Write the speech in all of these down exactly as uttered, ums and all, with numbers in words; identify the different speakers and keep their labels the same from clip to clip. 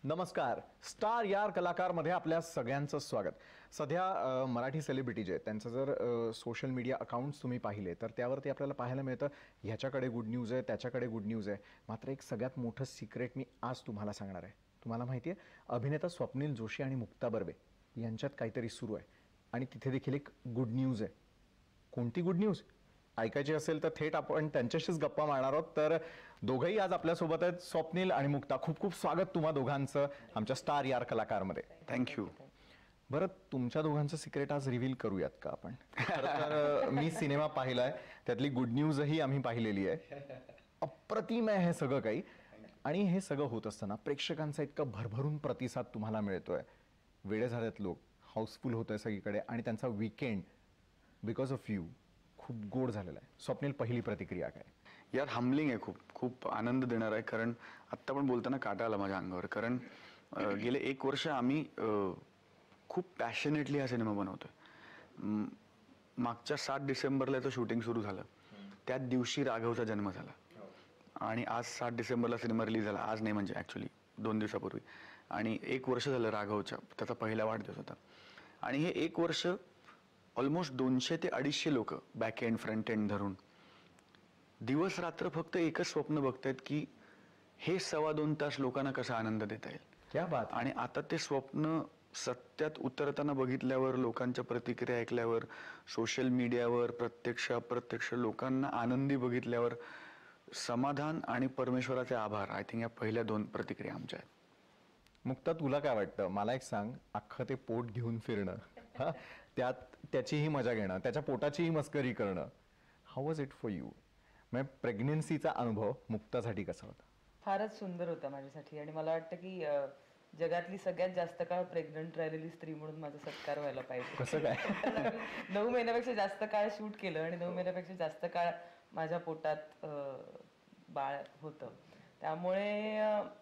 Speaker 1: नमस्कार. स्टार यार कलाकार मध्ये आपल्या सगळ्यांचं स्वागत. सध्या मराठी सेलिब्रिटी जे आहेत त्यांचं जर सोशल मीडिया अकाउंट्स तुम्ही पाहिले तर त्यावरती आपल्याला पाहायला मिळतं ह्याच्याकडे गुड न्यूज आहे, त्याच्याकडे गुड न्यूज आहे. मात्र एक सगळ्यात मोठं सिक्रेट मी आज तुम्हाला सांगणार आहे. तुम्हाला माहिती आहे, अभिनेता स्वप्नील जोशी आणि मुक्ता बर्वे यांच्यात काहीतरी सुरू आहे आणि तिथे देखील एक गुड न्यूज आहे. कोणती गुड न्यूज ऐकायची असेल तर थेट आपण त्यांच्याशीच गप्पा मारणार आहोत. तर दोघंही आज आपल्यासोबत आहेत, स्वप्नील आणि मुक्ता. खूप खूप स्वागत तुम्हा दोघांचं आमच्या स्टार यार कलाकारमध्ये.
Speaker 2: थँक्यू.
Speaker 1: बरं, तुमच्या दोघांचं सिक्रेट आज रिव्हील करूयात का आपण? तर मी सिनेमा पाहिलाय, त्यातली गुड न्यूजही आम्ही पाहिलेली आहे. अप्रतिम आहे हे सगळं काही. आणि हे सगळं होत असताना प्रेक्षकांचा इतका भरभरून प्रतिसाद तुम्हाला मिळतोय. वेडे झालेत लोक, हाऊसफुल होतंय सगळीकडे आणि त्यांचा वीकेंड बिकॉज ऑफ यू खूप गोड झालेला आहे. स्वप्नील, पहिली प्रतिक्रिया काय?
Speaker 2: यार हम्बलिंग आहे, खूप खूप आनंद देणार आहे. कारण आत्ता पण बोलताना काटा आला माझ्या अंगावर. कारण गेले एक वर्ष आम्ही खूप पॅशनेटली हा सिनेमा बनवतोय. मागच्या सात डिसेंबरला तो शूटिंग सुरू झालं. त्याच दिवशी राघवचा जन्म झाला आणि आज सात डिसेंबरला सिनेमा रिलीज झाला. आज नाही, म्हणजे ॲक्च्युली दोन दिवसापूर्वी. आणि एक वर्ष झालं राघवच्या, त्याचा पहिला वाढदिवस होता. आणि हे एक वर्ष ऑलमोस्ट दोनशे ते अडीचशे लोक बॅक एंड फ्रंट एंड धरून दिवस रात्र फक्त एकच स्वप्न बघतायत की हे सव्वा दोन तास लोकांना कसा आनंद देता येईल.
Speaker 1: क्या बात.
Speaker 2: आणि आता ते स्वप्न सत्यात उतरताना बघितल्यावर, लोकांच्या प्रतिक्रिया ऐकल्यावर, सोशल मीडियावर प्रत्यक्ष अप्रत्यक्ष लोकांना आनंदी बघितल्यावर समाधान आणि परमेश्वराचे आभार. आय थिंक या पहिल्या दोन प्रतिक्रिया आमच्या आहेत.
Speaker 1: मुक्ता, तुला काय वाटतं? मला एक सांग, अख्खं ते पोट घेऊन फिरणं, हा, त्यात त्याचीही मजा घेणं, त्याच्या पोटाचीही मस्करी करणं, how was it for you? म्हणजे प्रेग्नेन्सीचा अनुभव मुक्तासाठी कसा होता?
Speaker 3: फारच सुंदर होता माझ्यासाठी. आणि मला वाटतं की जगातली सगळ्यात जास्त काळ प्रेग्नंट राहिलेली स्त्री म्हणून माझा सत्कार व्हायला पाहिजे.
Speaker 1: कसं काय?
Speaker 3: नऊ महिन्यापेक्षा जास्त काळ शूट केलं आणि नऊ महिन्यापेक्षा जास्त काळ माझ्या पोटात बाळ होतं. त्यामुळे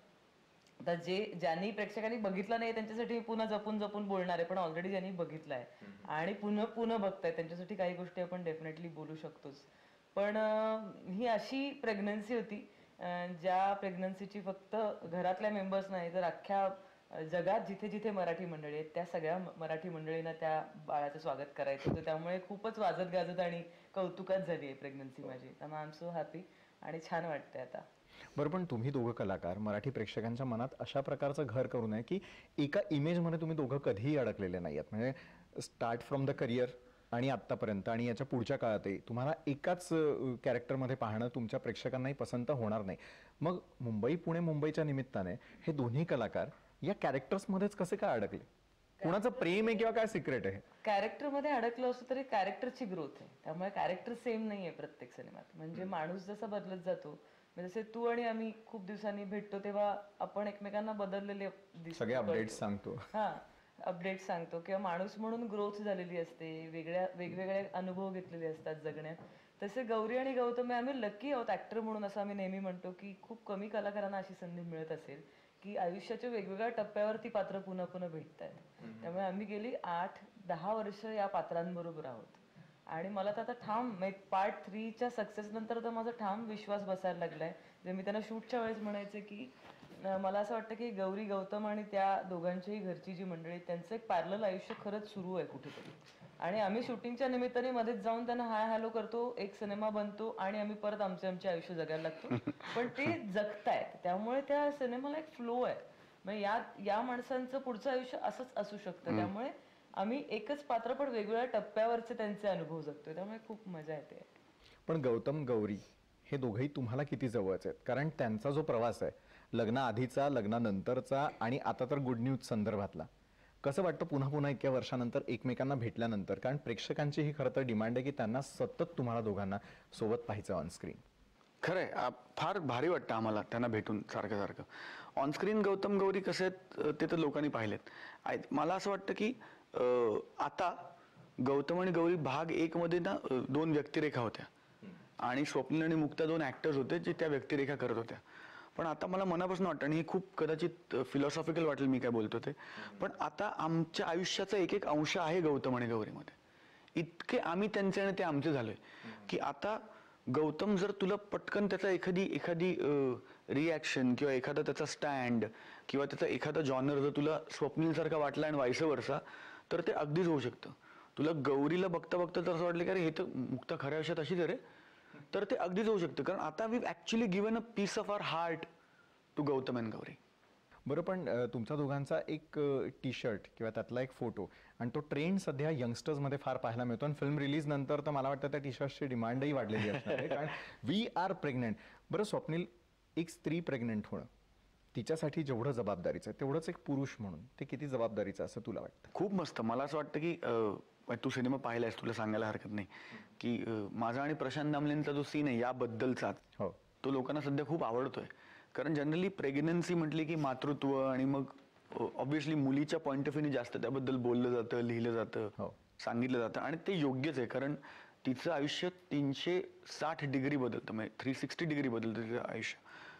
Speaker 3: आता जे ज्यांनी प्रेक्षकांनी बघितलं नाही त्यांच्यासाठी पुन्हा जपून जपून बोलणार आहे, पण ऑलरेडी ज्यांनी बघितलंय आणि पुन्हा पुन्हा बघताय त्यांच्यासाठी काही गोष्टी आपण डेफिनेटली बोलू शकतोच. पण ही अशी प्रेग्नन्सी होती ज्या प्रेग्नन्सीची फक्त घरातल्या मेंबर्स नाही तर अख्ख्या जगात जिथे जिथे मराठी मंडळी आहेत त्या सगळ्या मराठी मंडळींना त्या बाळाचं स्वागत करायचं होतं. त्यामुळे खूपच वाजत गाजत आणि कौतुकात झाली आहे प्रेग्नन्सी माझी. त्यामुळे आय एम सो हॅपी आणि छान वाटतंय आता.
Speaker 1: बरं, पण तुम्ही दोघं कलाकार मराठी प्रेक्षकांच्या मनात अशा प्रकारचं घर करू नये की एका इमेजमध्ये तुम्ही दोघं कधीही अडकलेले नाही आहेत. म्हणजे स्टार्ट फ्रॉम द करिअर आणि आत्तापर्यंत आणि याच्या पुढच्या काळातही तुम्हाला एकाच कॅरेक्टरमध्ये पाहणं तुमच्या प्रेक्षकांनाही पसंत होणार नाही. मग मुंबई पुणे मुंबईच्या निमित्ताने हे दोन्ही कलाकार या कॅरेक्टर्समध्येच कसे काय अडकले? कुणाचं प्रेम आहे किंवा काय सिक्रेट आहे?
Speaker 3: कॅरेक्टरमध्ये अडकलो असतो तरी कॅरेक्टरची ग्रोथ आहे. त्यामुळे कॅरेक्टर सेम नाही आहे प्रत्येक सिनेमात. म्हणजे माणूस जसा बदलत जातो, जसे तू आणि आम्ही खूप दिवसांनी भेटतो तेव्हा आपण एकमेकांना बदललेले
Speaker 1: सगळे अपडेट्स सांगतो.
Speaker 3: हा, अपडेट सांगतो किंवा माणूस म्हणून ग्रोथ झालेली असते, वेगळ्या वेगवेगळे अनुभव घेतलेले असतात जगण्यात. तसे गौरी आणि गौतम आम्ही लकी आहोत ऍक्टर म्हणून, असं आम्ही नेहमी म्हणतो की खूप कमी कलाकारांना अशी संधी मिळत असेल की आयुष्याच्या वेगवेगळ्या टप्प्यावर ती पात्र पुन्हा पुन्हा भेटतात. त्यामुळे आम्ही गेली आठ दहा वर्ष या पात्रांबरोबर आहोत. आणि मला तर आता ठाम पार्ट थ्रीच्या सक्सेस नंतर तर माझा ठाम विश्वास बसायला लागलाय. जे मी त्यांना शूटच्या वेळेस म्हणायचे की मला असं वाटतं की गौरी गौतम आणि त्या दोघांच्याही घरची जी मंडळी त्यांचं एक पॅरलल आयुष्य खरंच सुरू आहे कुठेतरी. आणि आम्ही शूटिंगच्या निमित्ताने मध्येच जाऊन त्यांना हाय हॅलो करतो, एक सिनेमा बनतो आणि आम्ही परत आमचे आमचे आयुष्य जगायला लागतो. पण ते जगतायत, त्यामुळे त्या सिनेमाला एक फ्लो आहे. म्हणजे या या माणसांचं पुढचं आयुष्य असंच असू शकतं. त्यामुळे आम्ही एकच पात्र पण वेगवेगळ्या टप्प्यावरचे त्यांचे अनुभव जगतोय. त्यामुळे खूप मजा येते.
Speaker 1: पण गौतम गौरी हे दोघंही तुम्हाला किती जवळचे आहेत? कारण त्यांचा जो प्रवास आहे, लग्नाआधीचा, लग्नानंतरचा आणि आता तर गुड न्यूज संदर्भातला, कसं वाटतं पुन्हा पुन्हा इतक्या वर्षानंतर एकमेकांना भेटल्यानंतर? कारण प्रेक्षकांची ही खरं तर डिमांड आहे की त्यांना सतत तुम्हाला दोघांना सोबत पाहायचं ऑनस्क्रीन.
Speaker 2: खरंय, फार भारी वाटतं आम्हाला त्यांना भेटून सारखं सारखं. ऑनस्क्रीन गौतम गौरी कसे आहेत ते तर लोकांनी पाहिलेत. मला असं वाटतं की आता गौतम आणि गौरी भाग एक मध्ये ना दोन व्यक्तिरेखा होत्या आणि स्वप्नील आणि मुक्ता दोन ऍक्टर्स होते जे त्या व्यक्तिरेखा करत होत्या. पण आता मला मनापासून वाटतं, आणि हे खूप कदाचित फिलॉसॉफिकल वाटेल मी काय बोलतो ते, पण आता आमच्या आयुष्याचा एक एक अंश आहे गौतम आणि गौरीमध्ये. इतके आम्ही त्यांचे आणि ते आमचे झालोय की आता गौतम जर तुला पटकन त्याचा एखादी एखादी रिॲक्शन किंवा एखादा त्याचा स्टँड किंवा त्याचा एखादा जॉनर जर तुला स्वप्नीलसारखा वाटला आणि वाईस वर्सा, तर ते अगदीच होऊ शकतं. तुला गौरीला बघता बघता तर असं वाटलं की अरे हे तर मुक्ता खऱ्या आयुष्यात अशीच आहे रे, तर ते अगदीच होऊ शकतं. कारण आता we actually given a piece of our heart to Gautam and Gauri.
Speaker 1: बरं, पण अ, तुमचा दोघांचा एक टी शर्ट किंवा त्यातला एक फोटो आणि तो ट्रेंड सध्या यंगस्टर्समध्ये फार पाहायला मिळतो आणि फिल्म रिलीज नंतर तर मला वाटतं त्या टी शर्ट्सची डिमांडही वाढलेली असणार आहे, कारण वी आर प्रेग्नंट. बरं स्वप्नील, एक स्त्री प्रेग्नंट होणं तिच्यासाठी जेवढं जबाबदारीचं आहे तेवढंच एक पुरुष म्हणून ते किती जबाबदारीचं असं तुला वाटतं?
Speaker 2: खूप मस्त. मला असं वाटतं की अं, तू सिनेमा पाहिलायस, तुला सांगायला हरकत नाही की अं, माझा आणि प्रशांत दामलेंचा जो सीन आहे याबद्दलचा,
Speaker 1: हो,
Speaker 2: तो लोकांना सध्या खूप आवडतोय. कारण जनरली प्रेग्नन्सी म्हटली की मातृत्व आणि मग ऑब्व्हियसली मुलीच्या पॉईंट ऑफ व्ह्यूने जास्त त्याबद्दल बोललं जातं, लिहिलं जातं,
Speaker 1: हो.
Speaker 2: सांगितलं जातं आणि ते योग्यच आहे. कारण तिचं आयुष्य तीनशे साठ डिग्री बदलतं, म्हणजे थ्री सिक्स्टी डिग्री बदलतं तिचं आयुष्य.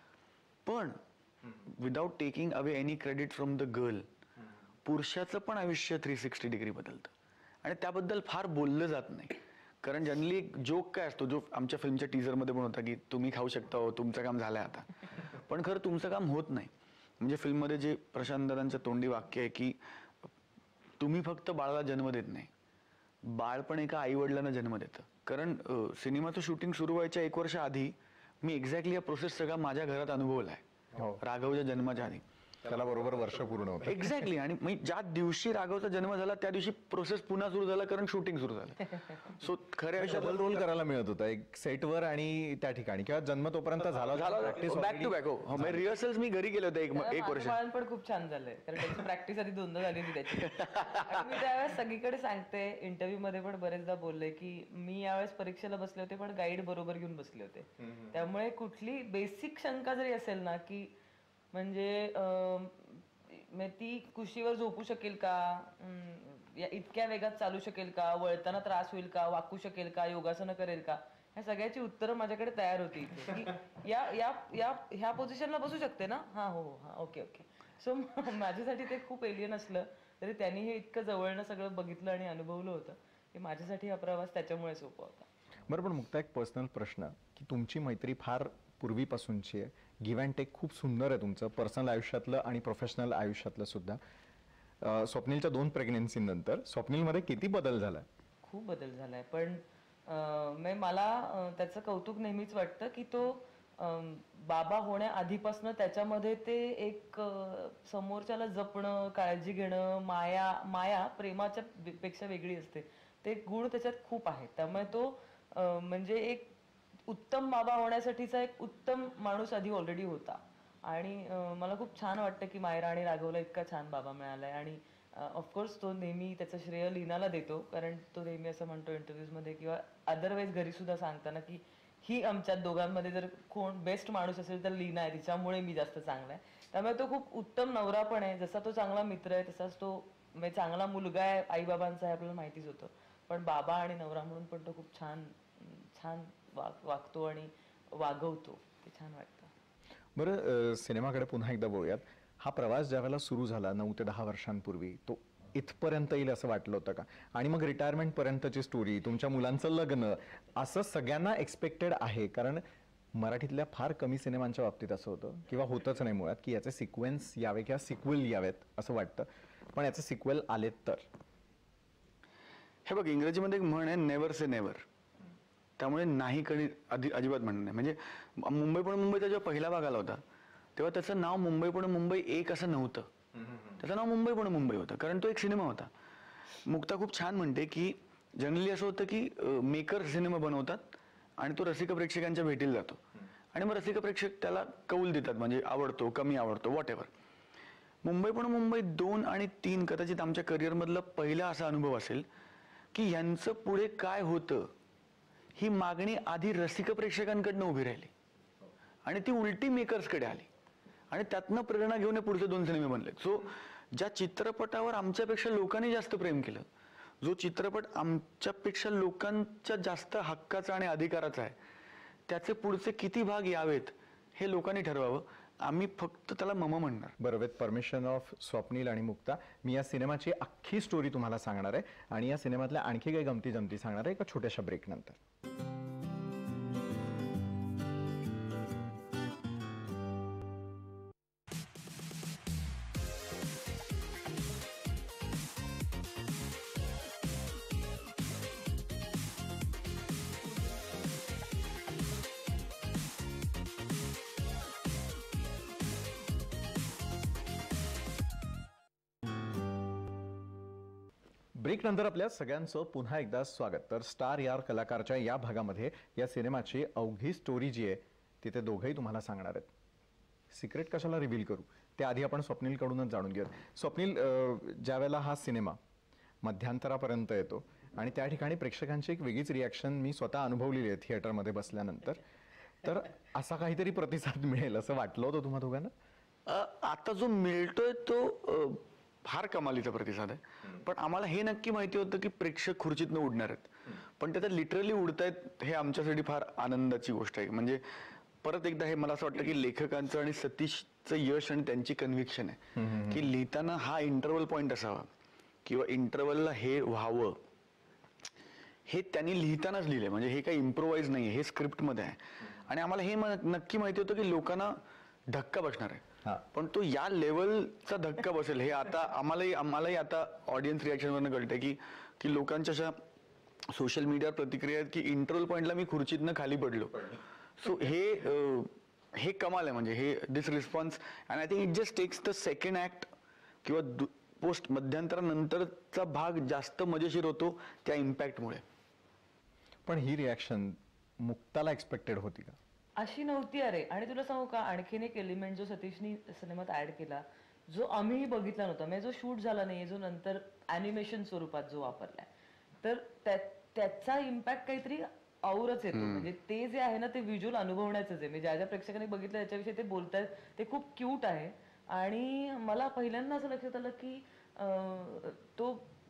Speaker 2: पण without taking away any credit from the girl, पुरुषाचं पण आयुष्य थ्री सिक्स्टी डिग्री बदलतं आणि त्याबद्दल फार बोललं जात नाही. कारण जनरली एक जोक काय असतो, जो आमच्या फिल्मच्या टीजरमध्ये पण होता की तुम्ही खाऊ शकता हो, तुमचं काम झालंय आता. पण खरं तुमचं काम होत नाही. म्हणजे फिल्ममध्ये जे प्रशांत दादांचं तोंडी वाक्य आहे की तुम्ही फक्त बाळाला जन्म देत नाही, बाळ पण एका आई वडिलांना जन्म देतं. कारण सिनेमाचं शूटिंग सुरू व्हायच्या एक वर्ष आधी मी एक्झॅक्टली या प्रोसेस सगळा माझ्या घरात अनुभवलाय,
Speaker 1: हो.
Speaker 2: राघवच्या जन्माच्या आधी.
Speaker 1: त्याला बरोबर वर्ष पूर्ण होतं.
Speaker 2: एक्झॅक्टली. आणि मी ज्या दिवशी राघवचा जन्म झाला त्या दिवशी प्रोसेस पुन्हा सुरू झाला, कारण शूटिंग सुरू झालं. सो खऱ्या आयुष्यात
Speaker 1: डबल रोल करायला मिळत होता, एक सेटवर आणि त्या ठिकाणी, किंवा जन्म तोपर्यंत झाला
Speaker 2: झाला बॅक टू बॅक. हो, रिहर्सल्स मी घरी केले होते एक एक वर्ष.
Speaker 3: बाळण पण खूप छान झालंय, कारण त्याची प्रॅक्टिस आधी दोनदा झालेली त्याची. आणि मी त्यावेळेस सगळीकडे सांगते, इंटरव्ह्यू मध्ये पण बरेचदा बोलले की मी यावेळेस परीक्षेला बसले होते पण गाईड बरोबर घेऊन बसले होते. त्यामुळे कुठली बेसिक शंका जरी असेल ना की म्हणजे ती कुशीवर झोपू शकेल का, इतक्या वेगात चालू शकेल का, वळताना त्रास होईल का, वाकू शकेल का, योगासनं करेल का, ह्या सगळ्याची उत्तरं माझ्याकडे तयार होती की या या या ह्या पोझिशनला बसू शकते ना, हा हो हो हा ओके ओके. सो माझ्यासाठी ते खूप एलियन असलं तरी त्यांनी हे इतकं जवळनं सगळं बघितलं आणि अनुभवलं होतं की माझ्यासाठी हा प्रवास त्याच्यामुळे सोपा होता.
Speaker 1: बरं, पण मुक्ता एक पर्सनल प्रश्न की तुमची मैत्री फार पूर्वीपासूनची आहे, गिव्ह अँड टेक खूप सुंदर आहे तुमचं पर्सनल आयुष्यातलं आणि प्रोफेशनल आयुष्यातलं सुद्धा. स्वप्नीलच्या दोन प्रेग्नेन्सीनंतर स्वप्नीलमध्ये किती बदल झाला?
Speaker 3: खूप बदल झालाय, पण मला त्याचं कौतुक नेहमीच वाटतं की तो बाबा होण्याआधीपासून त्याच्यामध्ये ते एक समोरच्याला जपणं, काळजी घेणं, माया माया प्रेमाच्या पेक्षा वेगळी असते, ते गुण त्याच्यात खूप आहेत. त्यामुळे तो म्हणजे एक उत्तम बाबा होण्यासाठीचा एक उत्तम माणूस आधी ऑलरेडी होता. आणि मला खूप छान वाटतं की मायरा आणि राघवला इतका छान बाबा मिळालाय. आणि ऑफकोर्स तो नेहमी त्याचं श्रेय लीनाला देतो, कारण तो नेहमी असं म्हणतो इंटरव्ह्यूज मध्ये किंवा अदरवाईज घरी सुद्धा सांगताना की ही आमच्या दोघांमध्ये जर कोण बेस्ट माणूस असेल तर लीना आहे, तिच्यामुळे मी जास्त चांगला आहे. त्यामुळे तो खूप उत्तम नवरा पण आहे, जसा तो चांगला मित्र आहे तसाच तो म्हणजे चांगला मुलगा आहे, आईबाबांचा आहे आपल्याला माहितीच होतं, पण बाबा आणि नवरा म्हणून पण तो खूप छान छान वाग वागतो आणि वागवतो, ते छान वाटतं.
Speaker 1: बरं, सिनेमाकडे पुन्हा एकदा बोलूयात. हा प्रवास ज्या वेळेला सुरू झाला नऊ ते दहा वर्षांपूर्वी, तो इथपर्यंत येईल असं वाटलं होतं का? आणि मग रिटायरमेंट पर्यंतची स्टोरी, तुमच्या मुलांचं लग्न, असं सगळ्यांना एक्सपेक्टेड आहे, कारण मराठीतल्या फार कमी सिनेमांच्या बाबतीत असं होतं किंवा होतच नाही मुळात की याचे सिक्वेन्स यावे किंवा सिक्वेल यावेत असं वाटतं, पण याचे सिक्वेल आलेत तर.
Speaker 2: हे बघ, इंग्रजीमध्ये एक म्हण आहे, नेव्हर से नेव्हर. त्यामुळे नाही कधी आधी अजिबात म्हणणं नाही. म्हणजे मुंबई पण मुंबईचा जेव्हा पहिला भाग आला होता तेव्हा त्याचं नाव मुंबई पण मुंबई एक असं नव्हतं, त्याचं नाव मुंबई पण मुंबई होतं, कारण तो एक सिनेमा होता. मुक्ता खूप छान म्हणते की जनरली असं होतं की मेकर सिनेमा बनवतात आणि तो रसिक प्रेक्षकांच्या भेटीला जातो आणि मग रसिक प्रेक्षक त्याला कौल देतात, म्हणजे आवडतो, कमी आवडतो, व्हॉट एव्हर. मुंबई पण मुंबई दोन आणि तीन कदाचित आमच्या करिअरमधला पहिला असा अनुभव असेल की यांचं पुढे काय होतं ही मागणी आधी रसिक प्रेक्षकांकडनं उभी राहिली आणि ती उलटी मेकर्सकडे आली आणि त्यातनं प्रेरणा घेऊन पुढचे दोन सिनेमे बनले. सो ज्या चित्रपटावर आमच्यापेक्षा लोकांनी जास्त प्रेम केलं, जो चित्रपट आमच्यापेक्षा लोकांच्या जास्त हक्काचा आणि अधिकाराचा आहे, त्याचे पुढचे किती भाग यावेत हे लोकांनी ठरवावं. आम्ही फक्त त्याला मम म्हणणार.
Speaker 1: बरं, विथ परमिशन ऑफ स्वप्नील आणि मुक्ता, मी या सिनेमाची अख्खी स्टोरी तुम्हाला सांगणार आहे आणि या सिनेमातल्या आणखी काही गमती जमती सांगणार आहे एका छोट्याशा ब्रेक नंतर. ब्रेक नंतर आपल्या सगळ्यांचं पुन्हा एकदा स्वागत. तर स्टार यार कलाकारच्या या भागामध्ये या सिनेमाची अवघी स्टोरी जी आहे ती ते दोघंही तुम्हाला सांगणार आहेत. सिक्रेट कशाला रिव्हील करू, त्याआधी आपण स्वप्नीलकडूनच जाणून घेऊयात. स्वप्नील, ज्या वेळेला हा सिनेमा मध्यांतरापर्यंत येतो आणि त्या ठिकाणी प्रेक्षकांची एक वेगळीच रिॲक्शन मी स्वतः अनुभवलेली आहे थिएटरमध्ये बसल्यानंतर, तर असा काहीतरी प्रतिसाद मिळेल असं वाटलं होतं तुम्हा दोघांना?
Speaker 2: अ, आता जो मिळतोय तो अ, फार कमालीचा प्रतिसाद आहे. पण आम्हाला हे नक्की माहिती होतं की प्रेक्षक खुर्चीतनं उडणार आहेत, पण ते लिटरली उडतायत हे आमच्यासाठी फार आनंदाची गोष्ट आहे. म्हणजे परत एकदा हे मला असं वाटतं की लेखकांचं आणि सतीशचं यश आणि त्यांची कन्व्हिक्शन आहे की लिहिताना हा इंटरव्हल पॉइंट असावा किंवा इंटरव्हलला हे व्हावं, हे त्यांनी लिहितानाच लिहिलंय. म्हणजे हे काही इम्प्रोवाइज नाहीये, हे स्क्रिप्टमध्ये आहे. आणि आम्हाला हे नक्की माहिती होतं की लोकांना धक्का बसणार आहे, पण तो या लेवलचा धक्का बसेल हे आता आम्हालाही आम्हालाही आता ऑडियन्स रिॲक्शनवरनं कळतंय की की लोकांच्या अशा सोशल मीडियावर प्रतिक्रिया आहेत की इंटरव्हल पॉइंटला मी खुर्चीतनं खाली पडलो. सो हे हे कमाल आहे. म्हणजे हे this response and I think it just takes the second act किंवा पोस्ट मध्यंतरानंतरचा भाग जास्त मजेशीर होतो त्या इम्पॅक्टमुळे.
Speaker 1: पण ही रिॲक्शन मुक्ताला एक्सपेक्टेड होती का?
Speaker 3: अशी नव्हती अरे. आणि तुला सांगू का, आणखीन एक एलिमेंट जो सतीशनी सिनेमात ऍड केला, जो आम्हीही बघितला नव्हता, म्हणजे जो शूट झाला नाही, जो नंतर अॅनिमेशन स्वरूपात जो वापरलाय, तर त्याचा इम्पॅक्ट काहीतरी औरच येतो. म्हणजे ते जे आहे ना ते व्हिज्युअल अनुभवण्याचंच आहे. म्हणजे ज्या ज्या प्रेक्षकांनी बघितलं त्याच्याविषयी ते बोलतायत ते खूप क्यूट आहे. आणि मला पहिल्यांदा असं लक्षात आलं की तो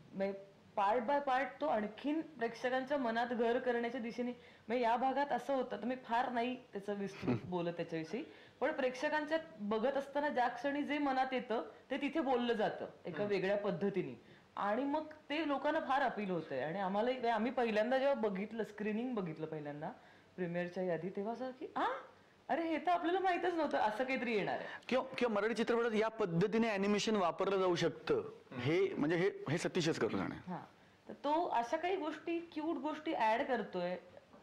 Speaker 3: पार्ट बाय पार्ट तो आणखीन प्रेक्षकांच्या मनात घर करण्याच्या दिशेने, म्हणजे या भागात असं होतं, तर मी फार नाही त्याचं विस्तृत बोलत त्याच्याविषयी, पण प्रेक्षकांच्या बघत असताना ज्या क्षणी जे मनात येतं ते तिथे बोललं जातं एका वेगळ्या पद्धतीने, आणि मग ते लोकांना फार अपील होतंय. आणि आम्हाला, आम्ही पहिल्यांदा जेव्हा बघितलं, स्क्रीनिंग बघितलं पहिल्यांदा प्रीमियरच्या यादी, तेव्हा असं की आ अरे हे तर आपल्याला माहितच नव्हतं असं काहीतरी येणार आहे.
Speaker 2: किंवा किंवा मराठी चित्रपटात या पद्धतीने अॅनिमेशन वापरलं जाऊ शकतं, हे म्हणजे हे हे सतीशच करू जाणे.
Speaker 3: हा, तर तो अशा काही गोष्टी, क्यूट गोष्टी ऍड करतोय.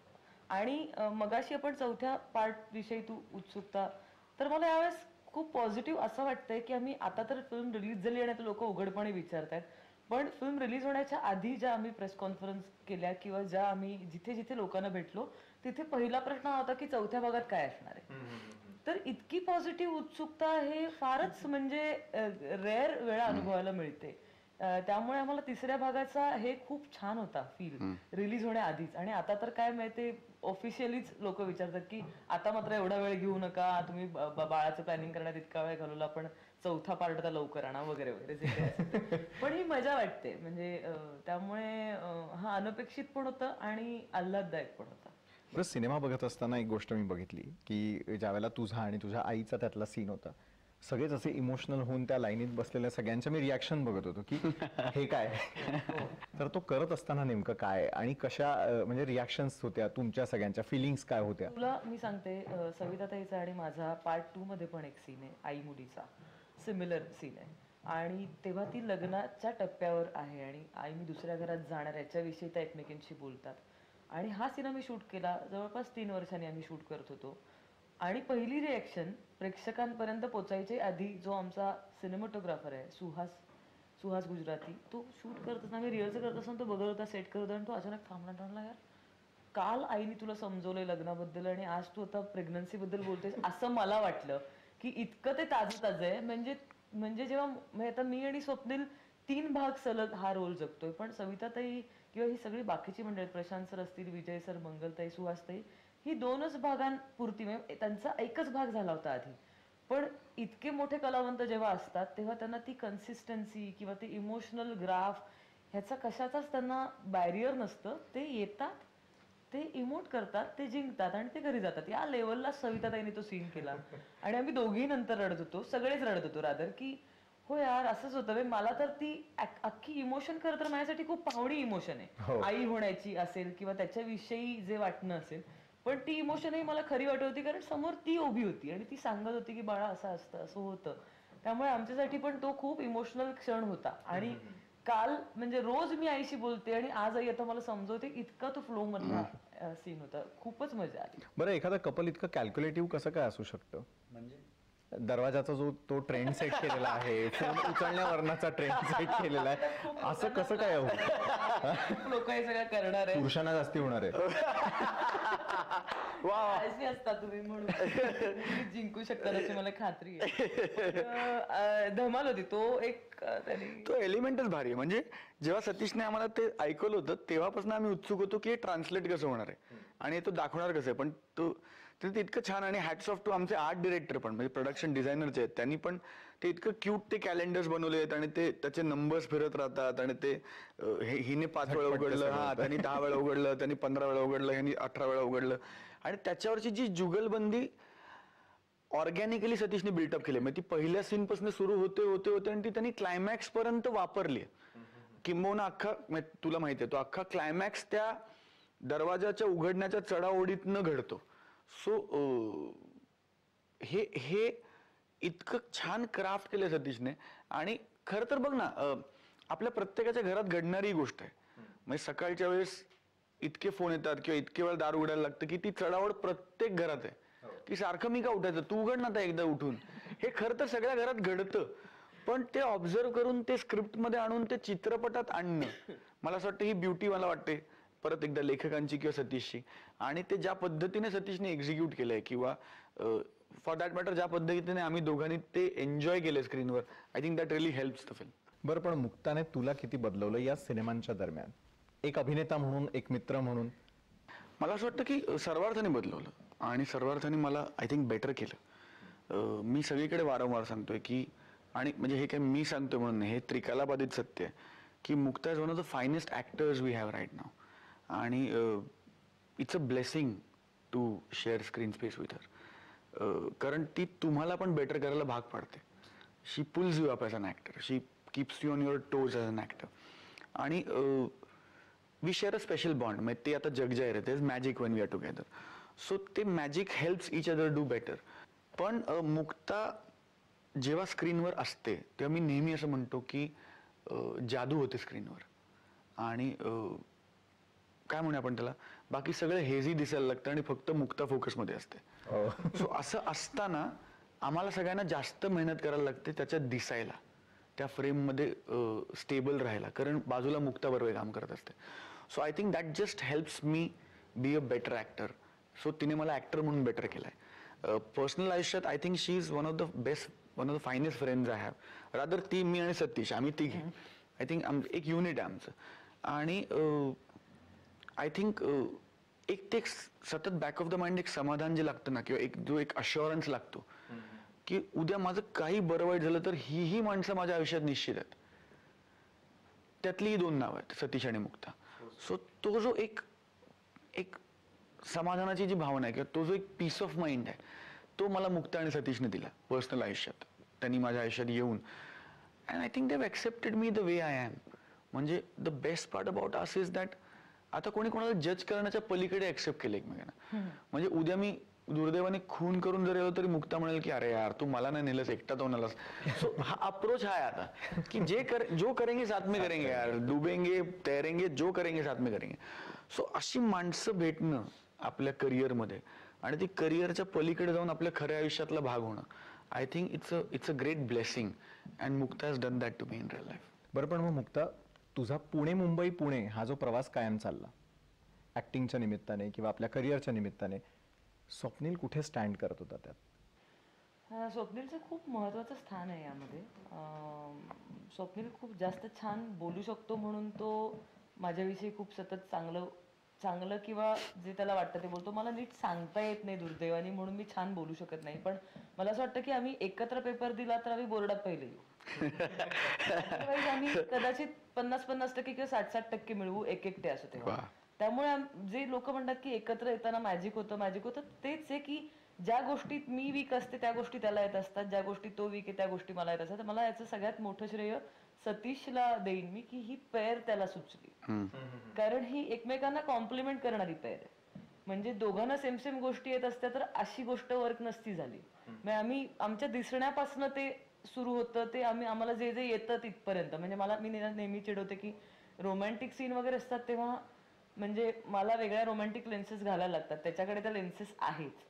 Speaker 3: आणि मगाशी आपण चौथ्या पार्ट विषयी तू उत्सुकता, तर मला यावेळेस खूप पॉझिटिव्ह असं वाटतंय की आम्ही आता तर फिल्म रिलीज झाली आणि आता लोक उघडपणे विचारतायत, पण फिल्म रिलीज होण्याच्या आधी ज्या आम्ही प्रेस कॉन्फरन्स केल्या किंवा ज्या आम्ही जिथे जिथे लोकांना भेटलो तिथे पहिला प्रश्न हा होता की चौथ्या भागात काय असणार आहे. तर इतकी पॉझिटिव्ह उत्सुकता हे फारच म्हणजे रेअर वेळा अनुभवायला मिळते. त्यामुळे आम्हाला तिसऱ्या भागाचा हे खूप छान होता फील रिलीज होण्याआधीच. आणि आता तर काय माहिती, ऑफिशियलीच लोक विचारतात की आता मात्र एवढा वेळ घेऊ नका, तुम्ही बाळाचं प्लॅनिंग करण्यात इतका वेळ घालवला, पण चौथा पार्ट आता लवकर आणा वगैरे वगैरे. पण ही मजा वाटते. म्हणजे त्यामुळे हा अनपेक्षित पण होतं आणि आल्हाददायक पण होता.
Speaker 1: बरं, सिनेमा बघत असताना एक गोष्ट मी बघितली की ज्यावेळेला तुझा आणि तुझ्या आईचा त्यातला सीन होता, सगळेच असे इमोशनल होऊन त्या लाईनीत बसलेल्या सगळ्यांच्या मी रिॲक्शन बघत होतो की हे काय. तर तो करत असताना नेमकं काय आणि कशा म्हणजे रिॲक्शन्स होत्या तुमच्या सगळ्यांच्या, फिलिंग्स काय होत्या?
Speaker 3: तुला मी सांगते, सविताताईचा आणि माझा पार्ट टू मध्ये पण एक सीन आहे, आई मुलीचा सिमिलर सीन आहे. आणि तेव्हा ती लग्नाच्या टप्प्यावर आहे आणि आई मी दुसऱ्या घरात जाणार याच्याविषयी त्या एकमेकींशी बोलतात. आणि हा सीन आम्ही शूट केला, जवळपास तीन वर्षांनी आम्ही शूट करत होतो. आणि पहिली रिॲक्शन प्रेक्षकांपर्यंत पोचायच्या आधी जो आमचा सिनेमॅटोग्राफर आहे सुहास सुहास गुजराती, तो शूट करत असताना, आम्ही रिहर्सल करत असताना तो बघत होता, सेट करत होता, आणि तो अचानक थांबला. थांबला यार काल आईने तुला समजवलंय लग्नाबद्दल आणि आज तू आता प्रेग्नन्सी बद्दल बोलतेस, असं मला वाटलं की इतकं ते ताजं ताजं आहे. म्हणजे म्हणजे जेव्हा म्हणजे आता मी आणि स्वप्नील तीन भाग सलग हा रोल जगतोय, पण सविताताई किंवा ही सगळी बाकीची मंडळी, प्रशांत सर असतील, विजय सर, मंगलताई, सुहासताई, ही दोनच भागांपुरती, म्हणजे त्यांचा एकच भाग झाला होता आधी. पण इतके मोठे कलावंत जेव्हा असतात तेव्हा त्यांना ती कन्सिस्टन्सी किंवा ते इमोशनल ग्राफ ह्याचा कशाचाच त्यांना बॅरियर नसतं. ते येतात, ते इमोट करतात, ते जिंकतात आणि ते घरी जातात. या लेवलला सविताताईने तो सीन केला. आणि आम्ही दोघेही नंतर रडत होतो, सगळेच रडत होतो रादर, की हो यार असंच होतं. मला तर ती अख्खी इमोशन खरं तर माझ्यासाठी खूप पावडी इमोशन आहे, आई होण्याची असेल किंवा त्याच्याविषयी जे वाटणं असेल, पण ती इमोशनही मला खरी वाटत होती कारण समोर ती उभी होती आणि ती सांगत होती की बाळा असं असतं, असं होतं. त्यामुळे आमच्यासाठी पण तो खूप इमोशनल क्षण होता. आणि काल म्हणजे रोज मी आईशी बोलते आणि आज आई आता मला समजवते, इतका तो फ्लो मधला सीन होता, खूपच मजा आली.
Speaker 1: बरं, एखादा कपल इतकं कॅल्क्युलेटिव्ह कसं काय असू शकतं?
Speaker 2: म्हणजे
Speaker 1: दरवाजाचा जो तो ट्रेंड सेट केलेला आहे, फोन उचलण्यावरणाचा ट्रेंड सेट केलेला आहे, असं कसं काय हो?
Speaker 3: लोक हे सगळं करणार आहे.
Speaker 1: पुरुषांना जास्ती होणार आहे.
Speaker 3: अशी असता तुम्ही म्हणून तुम्ही जिंकू शकता अशी मला खात्री आहे. अं, धमाल होती तो एक अं, त्यांनी
Speaker 2: तो एलिमेंटच भारी आहे. म्हणजे जेव्हा सतीशने आम्हाला ते ऐकवलं होतं तेव्हापासून आम्ही उत्सुक होतो की हे ट्रान्सलेट कसं होणार आहे आणि तो दाखवणार कसं आहे. पण तो ते इतकं छान, आणि हॅट्स ऑफ टू आमचे आर्ट डिरेक्टर पण, म्हणजे प्रोडक्शन डिझायनरचे आहेत, त्यांनी पण ते इतकं क्यूट ते कॅलेंडर्स बनवले आहेत आणि ते त्याचे नंबर्स फिरत राहतात आणि ते अं, हे हिने पाच वेळा उघडलं, हा त्यांनी दहा वेळा उघडलं, त्यांनी पंधरा वेळा उघडलं, यांनी अठरा वेळा उघडलं, आणि त्याच्यावरची जी जुगलबंदी ऑर्गॅनिकली सतीशने बिल्टअप केली. म्हणजे ती पहिल्या सीन पासून सुरू होते होते होते आणि ती त्यांनी क्लायमॅक्स पर्यंत वापरली. किंबहुना अख्खा म्हणजे तुला माहिती आहे तो अख्खा क्लायमॅक्स त्या दरवाजाच्या उघडण्याच्या चढाओढीतनं घडतो. सो हे हे इतकं छान क्राफ्ट केलं सतीशने. आणि खरं तर बघ ना, अं, आपल्या प्रत्येकाच्या घरात घडणारी ही गोष्ट आहे. म्हणजे सकाळच्या वेळेस इतके फोन येतात किंवा इतके वेळा दार उघडायला लागतं की ती चढाओढ प्रत्येक घरात आहे की सारखं मी का उठायचं, तू उघड ना आता एकदा उठून. हे खरं तर सगळ्या घरात घडतं, पण ते ऑब्झर्व करून ते स्क्रिप्ट मध्ये आणून ते चित्रपटात आणणं, मला असं वाटतं ही ब्युटी मला वाटते परत एकदा लेखकांची किंवा सतीशची. आणि ते ज्या पद्धतीने सतीशने एक्झिक्यूट केलंय किंवा फॉर दॅट मॅटर ज्या पद्धतीने आम्ही दोघांनी ते एन्जॉय केलं स्क्रीनवर, I think that really helps the film.
Speaker 1: बरं, पण मुक्ताने तुला किती बदलवलं या सिनेमांच्या दरम्यान, एक अभिनेता म्हणून, एक मित्र म्हणून?
Speaker 2: मला असं वाटतं की सर्वार्थाने बदलवलं आणि सर्वार्थाने मला आय थिंक बेटर केलं. अं, मी सगळीकडे वारंवार सांगतोय की, आणि म्हणजे हे काय मी सांगतोय म्हणून नाही, हे त्रिकालाबाधित सत्य आहे की Mukta is one of the finest actors we have right now. आणि it's a blessing to share screen space with her. कारण ती तुम्हाला पण बेटर करायला भाग पाडते. She pulls you up as an actor, she keeps you on your toes as an actor. आणि we share a special bond. म्हणजे ते आता जग जाहीर आहे, तेच magic when we are together. So ते magic helps each other do better. पण मुक्ता जेव्हा स्क्रीनवर असते तेव्हा मी नेहमी असं म्हणतो की जादू होते स्क्रीनवर. आणि काय म्हणू आपण त्याला, बाकी सगळं हेजी दिसायला लागतं आणि फक्त मुक्ता फोकसमध्ये असते. सो असं असताना आम्हाला सगळ्यांना जास्त मेहनत करायला लागते त्याच्यात दिसायला, त्या फ्रेममध्ये स्टेबल राहायला, कारण बाजूला मुक्ता बरोबर काम करत असते. So I think that just helps me be a better actor. So तिने मला ॲक्टर म्हणून बेटर केलाय. पर्सनल आयुष्यात I think she is one of the best, one of the finest friends I have. Rather ती, मी आणि सतीश, आम्ही तिघे आय थिंक एक युनिट आहे आमचं. आणि आय थिंक एक ते सतत बॅक ऑफ द माइंड एक समाधान जे लागतं ना, किंवा एक जो एक अश्युरन्स लागतो की उद्या माझं काही बरं वाईट झालं तर ही ही माणसं माझ्या आयुष्यात निश्चित आहेत. त्यातली दोन नाव आहेत, सतीश आणि मुक्ता. सो तो जो एक एक समाधानाची जी भावना आहे किंवा तो जो एक पीस ऑफ माइंड आहे, तो मला मुक्ता आणि सतीशने दिला पर्सनल आयुष्यात. त्यांनी माझ्या आयुष्यात येऊन, and I think they have accepted me the way I am. म्हणजे the best part about us is that आता कोणी कोणाला जज करण्याच्या पलीकडे एक्सेप्ट केलं एकमेकांना. म्हणजे उद्या मी दुर्दैवाने खून करून जर गेलो तरी मुक्ता म्हणेल की अरे यार तू मला नाही नेलंस, एकटा तो नेलास. सो हा अप्रोच हा आहे आता की जे कर जो करेंगे साथ में करेंगे यार, डुबेंगे तैरेंगे, जो करेंगे साथ में करेंगे. सो अशी माणसं भेटणं आपल्या करिअरमध्ये आणि ती करिअरच्या पलीकडे जाऊन आपल्या खऱ्या आयुष्यातला भाग होणं, I think it's a it's a great blessing. And Mukta has done that to me in real life.
Speaker 1: बरं, पण मग मुक्ता, तुझा पुणे मुंबई पुणे हा जो प्रवास कायम चालला ऍक्टिंगच्या निमित्ताने किंवा आपल्या करिअरच्या निमित्ताने, स्वप्नील कुठे स्टँड करत होता त्यात?
Speaker 3: हा, स्वप्नीलचं खूप महत्त्वाचं स्थान आहे यामध्ये. अं, स्वप्नील खूप जास्त छान बोलू शकतो म्हणून तो माझ्याविषयी खूप सतत चांगलं चांगलं किंवा जे त्याला वाटतं ते बोलतो. मला नीट सांगता येत नाही दुर्दैवाने, म्हणून मी छान बोलू शकत नाही. पण मला असं वाटतं की आम्ही एकत्र पेपर दिला तर आम्ही बोर्डात पहिले येऊ. Otherwise आम्ही कदाचित पन्नास पन्नास टक्के किंवा साठ साठ टक्के मिळवू एक एकटे असो तेव्हा. त्यामुळे आम- जे लोक म्हणतात की एकत्र येताना मॅजिक होतं मॅजिक होतं तेच आहे की ज्या गोष्टीत मी वीक असते त्या गोष्टी त्याला येत असतात, ज्या गोष्टीत तो वीक आहे त्या गोष्टी मला येत असतात. तर मला याचं सगळ्यात मोठं श्रेय सतीशला देईन मी की ही पेअर त्याला सुचली, कारण ही एकमेकांना कॉम्प्लिमेंट करणारी पेअर आहे. म्हणजे दोघांना सेम सेम गोष्टी येत असत्या तर अशी गोष्ट वर्क नसती झाली. म्हणजे आम्ही आमच्या दिसण्यापासून ते सुरू होतं, ते आम्ही आम्हाला जे जे येतं तिथपर्यंत. म्हणजे मला मी नेहमी चिडवते की रोमॅन्टिक सीन वगैरे असतात तेव्हा म्हणजे मला वेगळ्या रोमॅन्टिक लेन्सेस घालायला लागतात, त्याच्याकडे त्या लेन्सेस आहेत.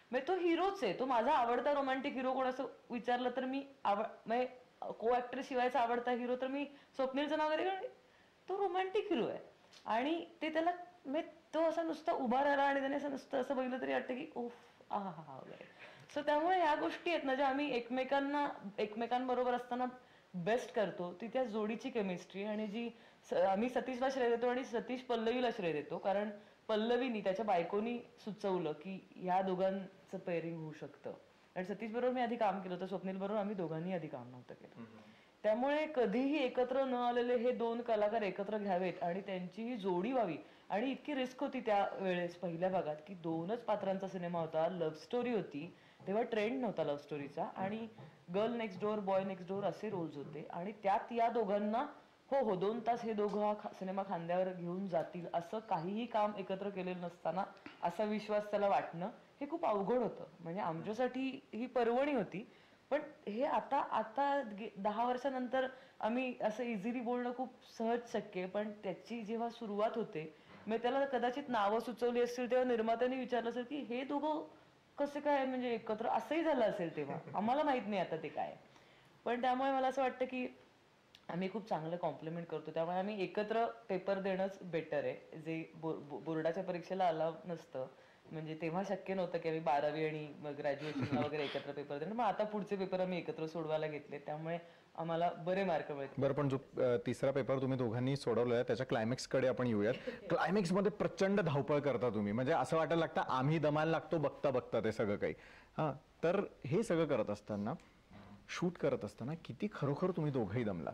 Speaker 3: म्हणजे तो हिरोच आहे, तो माझा आवडता रोमॅन्टिक हिरो कोण असं विचारलं तर मी आवड को ऍक्टर शिवायचा आवडता हिरो तर मी स्वप्नीलचं नाव घेते, कारण तो रोमॅन्टिक हिरो आहे आणि ते त्याला म्हणजे तो असा नुसता उभा राहिला आणि त्याने असं नुसतं असं बघितलं तरी वाटतं की उफ आहा हा वगैरे. सो त्यामुळे ह्या गोष्टी आहेत ना ज्या आम्ही एकमेकांना एकमेकांबरोबर असताना बेस्ट करतो, ती त्या जोडीची केमिस्ट्री आणि जी आम्ही सतीशला श्रेय देतो आणि सतीश पल्लवीला श्रेय देतो, कारण पल्लवीनी त्याच्या बायकोनी सुचवलं की ह्या दोघांचं पेअरिंग होऊ शकतं. आणि सतीश बरोबर मी आधी काम केलं होतं, स्वप्नील बरोबर आम्ही दोघांनी आधी काम नव्हतं केलं. त्यामुळे कधीही एकत्र न आलेले हे दोन कलाकार एकत्र घ्यावेत आणि त्यांची ही जोडी व्हावी. आणि इतकी रिस्क होती त्या वेळेस पहिल्या भागात की दोनच पात्रांचा सिनेमा होता, लव्ह स्टोरी होती, तेव्हा ट्रेंड नव्हता लव्ह स्टोरीचा, आणि girl next door boy next door असे रोल्स होते आणि त्यात या दोघांना हो हो दोन तास हे दोघं हा सिनेमा खांद्यावर घेऊन जातील असं काहीही काम एकत्र केलेलं नसताना असा विश्वास त्याला वाटणं हे खूप अवघड होतं. म्हणजे आमच्यासाठी ही पर्वणी होती. पण हे आता आता दहा वर्षानंतर आम्ही असं इझिली बोलणं खूप सहज शक्य आहे, पण त्याची जेव्हा सुरुवात होते मी त्याला कदाचित नावं सुचवली असतील तेव्हा निर्मात्याने विचारलं असेल की हे दोघं कसं काय म्हणजे एकत्र असंही झालं असेल, तेव्हा आम्हाला माहित नाही आता ते काय. पण त्यामुळे मला असं वाटतं की आम्ही खूप चांगलं कॉम्प्लिमेंट करतो, त्यामुळे आम्ही एकत्र पेपर देणंच बेटर आहे, जे बोर्डाच्या परीक्षेला अलाव नसतं. म्हणजे तेव्हा शक्य नव्हतं की आम्ही बारावी आणि ग्रॅज्युएशनला वगैरे एकत्र पेपर देणं, मग आता पुढचे पेपर आम्ही एकत्र सोडवायला घेतले, त्यामुळे आम्हाला बरे मार्क मिळतील.
Speaker 1: बरं, पण जो अ, तिसरा पेपर तुम्ही दोघांनी सोडवलाय त्याच्या क्लायमॅक्स कडे आपण येऊयात. क्लायमॅक्स मध्ये प्रचंड धावपळ करता तुम्ही, म्हणजे असं वाटायला लागतं आम्ही दमायला लागतो बघता बघता ते सगळं काही. हा, तर हे सगळं करत असताना शूट करत असताना किती खरोखर तुम्ही दोघंही दमलात?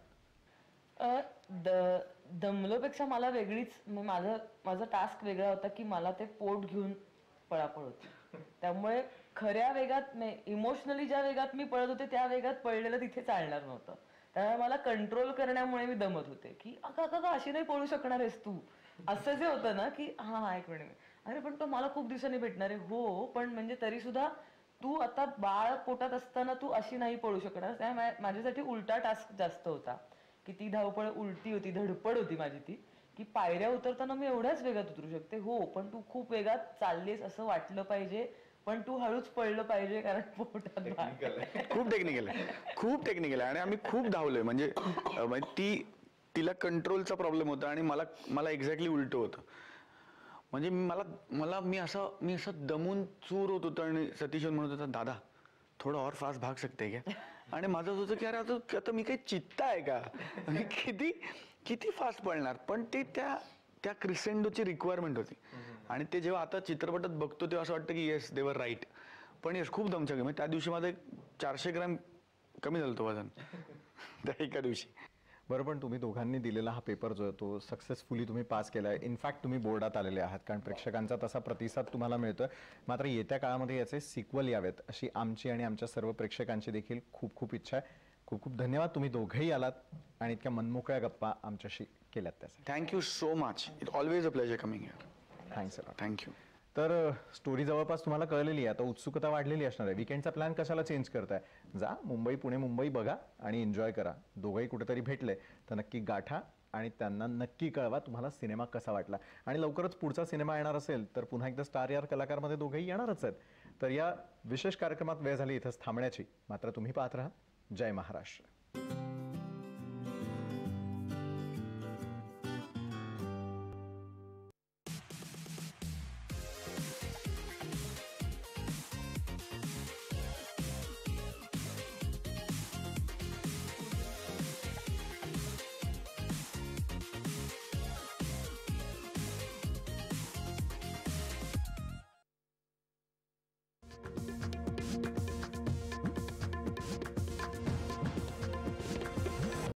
Speaker 3: अ, द दमलोपेक्षा मला वेगळीच म्हणजे माझा माझा टास्क वेगळा होता की मला ते पोट घेऊन पळापळ होती. त्यामुळे खऱ्या वेगात इमोशनली ज्या वेगात मी पळत होते त्या वेगात पळलेलं तिथे चालणार नव्हतं. त्यामुळे मला कंट्रोल करण्यामुळे मी दमत होते की अगं अगं अशी नाही पळू शकणार आहेस तू, असं जे होतं ना की हा हा एक मिनिट, अरे पण तो मला खूप दिवसांनी भेटणार आहे, हो पण म्हणजे तरी सुद्धा तू आता बाळ पोटात असताना तू अशी नाही पळू शकणार. त्यामुळे माझ्यासाठी उलटा टास्क जास्त होता की ती धावपळ उलटी होती, धडपड होती माझी ती, की पायऱ्या उतरताना मी एवढ्याच वेगात उतरू शकते, हो पण तू खूप वेगात चाललीस असं वाटलं पाहिजे, पण तू हळूच पळलं पाहिजे कारण पोटात बाळ.
Speaker 2: खूप टेक्निकल आहे, खूप टेक्निकल आहे आणि आम्ही खूप धावलोय. म्हणजे अं, म्हणजे ती तिला कंट्रोलचा प्रॉब्लेम होता आणि मला मला एक्झॅक्टली उलट होतं. म्हणजे मला मला मी असं मी असं दमून चूर होत होतं आणि सतीश म्हणत होता दादा थोडं और फास्ट भाग सकते क्या, आणि माझं होतं की अरे आता आता मी काही चित्ता आहे का, मी किती किती फास्ट पळणार. पण ते त्या त्या क्रिसेंडोची रिक्वायरमेंट होती आणि ते जेव्हा आता चित्रपटात बघतो तेव्हा असं वाटतं की येस देवर राईट. पण येस खूप दमछाक आहे. म्हणजे त्या दिवशी माझं चारशे ग्रॅम कमी झालं होतं वजन त्या एका दिवशी.
Speaker 1: बरं, पण तुम्ही दोघांनी दिलेला हा पेपर जो आहे तो सक्सेसफुली तुम्ही पास केलाय. इनफॅक्ट तुम्ही बोर्डात आलेले आहात कारण प्रेक्षकांचा तसा प्रतिसाद तुम्हाला मिळतोय. मात्र येत्या काळामध्ये याचे सिक्वल यावेत अशी आमची आणि आमच्या सर्व प्रेक्षकांची देखील खूप खूप इच्छा आहे. खूप खूप धन्यवाद, तुम्ही दोघंही आलात आणि इतक्या मनमोकळ्या गप्पा आमच्याशी केल्यात त्यासाठी.
Speaker 2: Thank you so much, it always a pleasure coming here.
Speaker 1: Thanks a lot.
Speaker 2: Thank you.
Speaker 1: तर स्टोरी जवळपास तुम्हाला कळलेली आहे, आता उत्सुकता वाढलेली असणार आहे. विकेंडचा प्लॅन कशाला चेंज करताय? जा मुंबई पुणे मुंबई बघा आणि एन्जॉय करा. दोघंही कुठेतरी भेटले तर नक्की गाठा आणि त्यांना नक्की कळवा तुम्हाला सिनेमा कसा वाटला. आणि लवकरच पुढचा सिनेमा येणार असेल तर पुन्हा एकदा स्टार यार कलाकारमध्ये दोघंही येणारच आहेत. तर या विशेष कार्यक्रमात वेळ झाली इथंच थांबण्याची. मात्र तुम्ही पाहत राहा जय महाराष्ट्र.